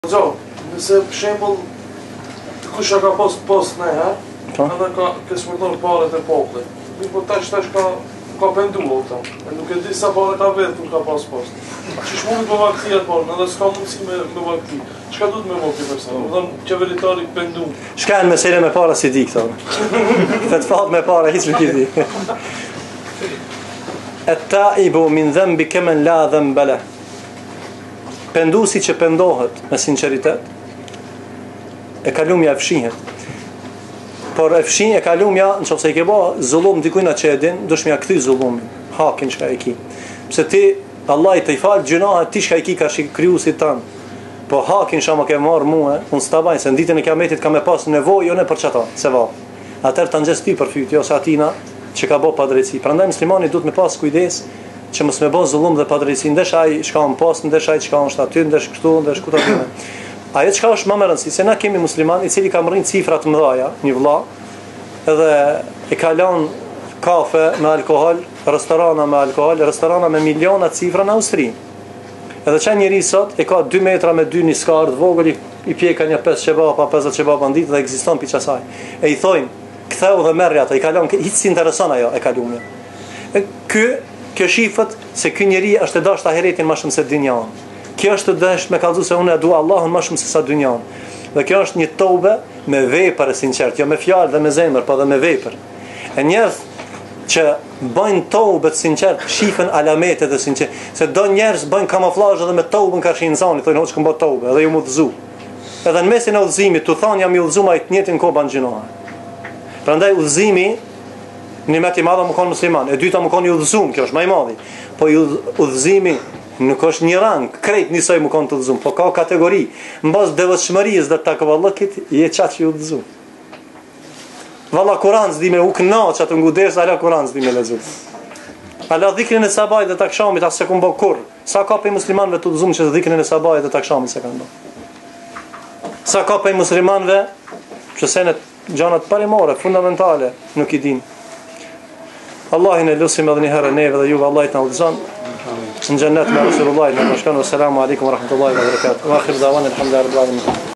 Gjo, nëse për shembull dikush ka post në herë, edhe ka smurdor paret e popullit. Po tash ka penduar këta. E nuk e di sa pare ka vetë kur ka post. Çish mund të bëj këtë por, edhe s'ka mundësi me bëj këtë. Çka duhet me bëj këtë person? Domethënë qeveritari pendu. Shka në mesele me para si di këto. Këtë fat me para hiç nuk i di. Et-taibu min dhanbi kaman la dhanba la. Pendusi që pendohet me sinqeritet, e kalumja e fshihet. Por e fshin e kalumja, nëse i ke bë zullum dikujt që e din, dëshmja kthy zullumin, hakin çka e ki. Pse ti Allah i fal gjunahet ti çka i ki ka krijuesit tan. Po hakin shama ke marr mua, unë s'ta se në ditën e kiametit kam e pas nevojë jo ne për çata, se va. Atëherë ta nxjes ti për fytyrë ose atina që ka bë padrejti. Prandaj muslimani duhet me pas kujdes që mos me bë zullum dhe padrejti, ndesh ai çka on pas, ndesh ai çka on aty, ndesh këtu, ndesh ku ta dinë. Ajo çka është më e rëndësishme, se na kemi musliman i cili ka marrë cifra të mëdha, një vëlla, edhe e ka lënë kafe me alkool, restorana me alkool, restorana me miliona cifra në Austri. Edhe çaj njëri sot e ka 2 metra me 2 niskar të vogël i pjeka një 5 çebapa, 50 çebapa në ditë dhe ekziston piç asaj. E i thojnë, ktheu dhe merri ato, i ka lënë hiç intereson ajo, e ka lumja. E kjo shifët se ky njeri është e dashur ahiretin më shumë se dynjan. Kjo është dashur me kallëzu se unë e dua Allahun më shumë se sa dynjan. Dhe kjo është një tobe me vepër e sinqert, jo me fjalë dhe me zemër, po dhe me vepër. E njerëz që bëjnë tobe të sinqert, shifën alametet e sinqert, se do njerëz bëjnë kamuflazh edhe me tobën ka shinzani, thonë hoç këmbo tobe, edhe ju udhëzu. Edhe në mesin e udhëzimit, tu thonë jam i udhëzuar ai të njëjtin kohë ban gjinoha. Prandaj udhëzimi nimet i madh më kon musliman, e dyta më kon i udhëzuar, kjo është më i madhi. Po udhëzimi nuk është një rang, krejt njësoj më kon të udhëzuar, po ka kategori. Mbas devotshmërisë dhe takvallëkit je çat që udhëzuar. Valla Kur'an s'di me u kënaq atë ngudes, ala Kur'an s'di me lexu. Ala dhikrin e sabahit dhe takşamit as se kum bë kurr. Sa ka pe muslimanëve të udhëzuar që dhikrin e sabahit dhe takşamit se kanë bë. Sa ka pe muslimanëve që senet gjanat parimore, fundamentale, nuk i din. Allahin e lusim edhe një herë neve dhe juve Allah i të udhëzon në xhennet me Resulullah. Selamun alejkum wa rahmatullahi wa barakatuh. Wa akhir dawana alhamdulillahi rabbil alamin.